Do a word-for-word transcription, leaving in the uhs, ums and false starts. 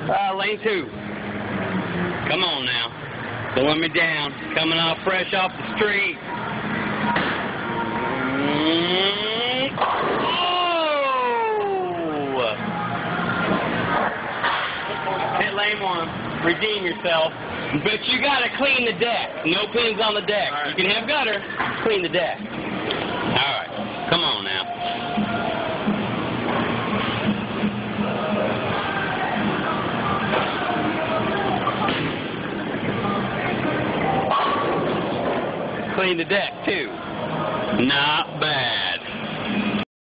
Uh, lane two. Come on now. Don't let me down. Coming off fresh off the street. Mm. Oh! Hit lane one. Redeem yourself. But you gotta clean the deck. No pins on the deck. Right. You can have gutter. Clean the deck. Alright. Come on now. Clean the deck too. Not bad.